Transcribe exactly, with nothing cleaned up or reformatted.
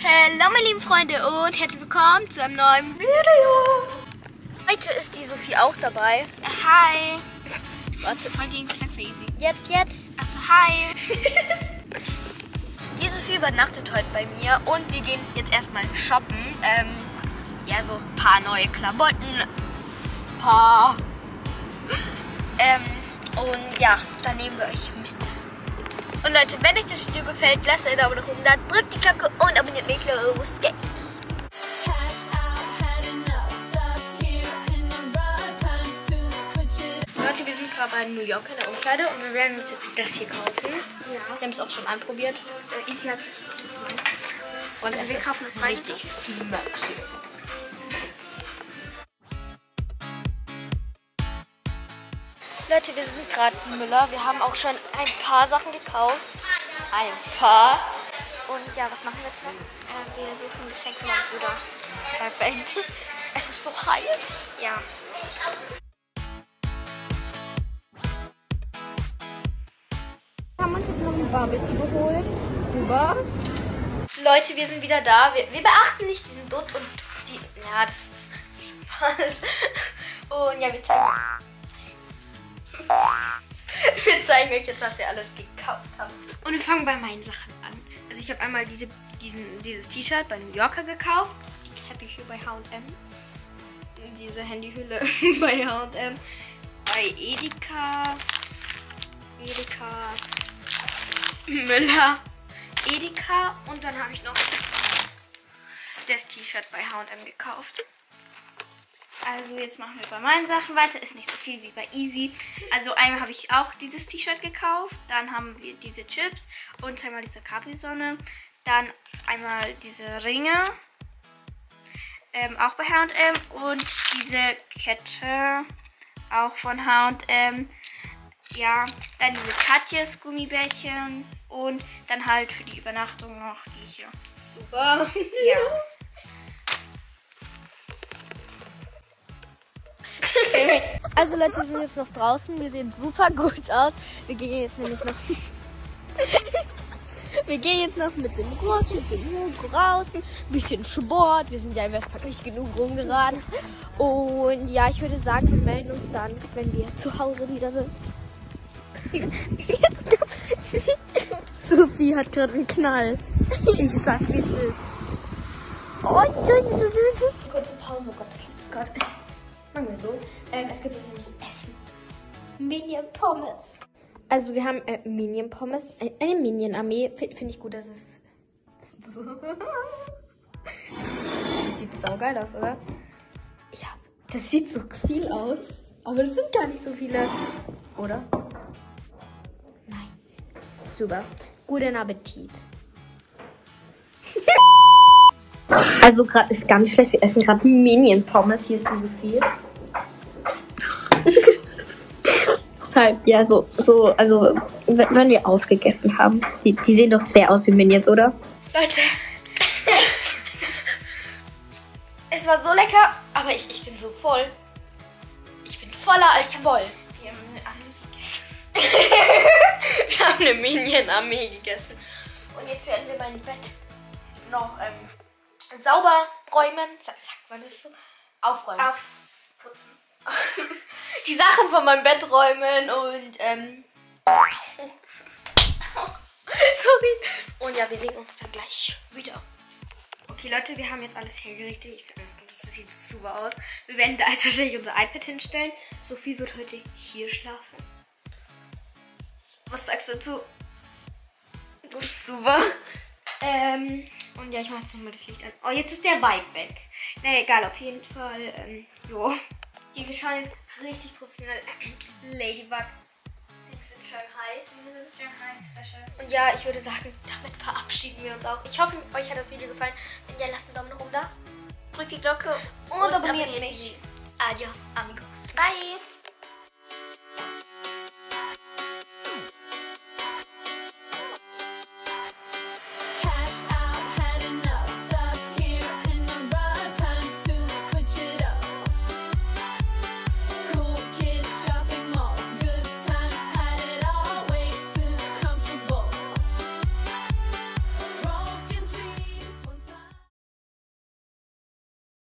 Hallo meine lieben Freunde und herzlich willkommen zu einem neuen Video. Heute ist die Sophie auch dabei. Hi. Warte. Voll gegen Schwester Easy. Jetzt, jetzt. Also hi. Die Sophie übernachtet heute bei mir und wir gehen jetzt erstmal shoppen. Ähm, ja, so ein paar neue Klamotten. Paar. Ähm, und ja, dann nehmen wir euch mit. Und Leute, wenn euch das Video gefällt, lasst einen Daumen nach oben da, drückt die Glocke und abonniert mich. Los geht's! Leute, wir sind gerade bei New York in der Umkleide und wir werden uns jetzt das hier kaufen. Ja. Wir haben es auch schon anprobiert. Äh, Easy hat das meiste. Und Also es wir ist kaufen das beide. richtig smoky. Leute, wir sind gerade in Müller. Wir haben auch schon ein paar Sachen gekauft. Ein paar. Und ja, was machen wir jetzt noch? Äh, wir suchen ein Geschenk für meinen Bruder. Perfekt. Es ist so heiß. Ja. Wir haben uns jetzt noch ein Barbecue geholt. Super. Leute, wir sind wieder da. Wir, wir beachten nicht diesen Dutt und die... Ja, das... Und ja, wir zeigen... Wir zeigen euch jetzt, was wir alles gekauft haben. Und wir fangen bei meinen Sachen an. Also ich habe einmal diese, diesen, dieses T-Shirt bei New Yorker gekauft. Die Cappy hier bei H und M. Diese Handyhülle bei H und M. Bei Edeka. Edeka. Müller. Edeka. Und dann habe ich noch das T-Shirt bei H und M gekauft. Also jetzt machen wir bei meinen Sachen weiter. Ist nicht so viel wie bei Easy. Also einmal habe ich auch dieses T-Shirt gekauft. Dann haben wir diese Chips und einmal diese Capri-Sonne. Dann einmal diese Ringe. Ähm, auch bei H und M. Und diese Kette. Auch von H und M. Ja, dann diese Katjes Gummibärchen. Und dann halt für die Übernachtung noch die hier. Super. Ja. Also Leute, wir sind jetzt noch draußen. Wir sehen super gut aus. Wir gehen jetzt nämlich noch... wir gehen jetzt noch mit dem Ruck, mit dem Hund draußen. Ein bisschen Sport. Wir sind ja im Westpark nicht genug rumgerannt. Und ja, ich würde sagen, wir melden uns dann, wenn wir zu Hause wieder sind. Sophie hat gerade einen Knall. Ich sag, wie es ist. Oh, kurze Pause. Oh Gott, das Lied ist gerade... Machen wir so. Ähm, es gibt jetzt nämlich Essen. Minion Pommes. Also wir haben äh, Minion Pommes. Eine, eine Minion Armee. Finde find ich gut, dass es... Das sieht saugeil aus, oder? Ja, das sieht so viel aus. Aber das sind gar nicht so viele. Oder? Nein. Super. Guten Appetit. Also gerade ist ganz schlecht. Wir essen gerade Minion Pommes. Hier ist die Sophie. Deshalb, ja, so, so, also wenn wir aufgegessen haben. Die, die sehen doch sehr aus wie Minions, oder? Leute. Es war so lecker, aber ich, ich bin so voll. Ich bin voller als voll. Wir haben eine Armee gegessen. Wir haben eine Minion-Armee gegessen. Und jetzt werden wir mein Bett noch ähm, sauber räumen. Sag, sagt man das so? Aufräumen. Aufputzen. Die Sachen von meinem Bett räumen und ähm. Sorry. Und ja, wir sehen uns dann gleich wieder. Okay, Leute, wir haben jetzt alles hergerichtet. Ich finde, das, das sieht super aus. Wir werden da jetzt wahrscheinlich unser iPad hinstellen. Sophie wird heute hier schlafen. Was sagst du dazu? Du bist super. Ähm, und ja, ich mache jetzt nochmal das Licht an. Oh, jetzt ist der Vibe weg. Naja, egal, auf jeden Fall. Ähm, jo. Hier, wir schauen jetzt richtig professionell. Ladybug. Dings in Shanghai. Shanghai Special. Und ja, ich würde sagen, damit verabschieden wir uns auch. Ich hoffe, euch hat das Video gefallen. Wenn ja, lasst einen Daumen nach oben da. Drückt die Glocke Und, und abonniert mich. Adios, amigos. Bye.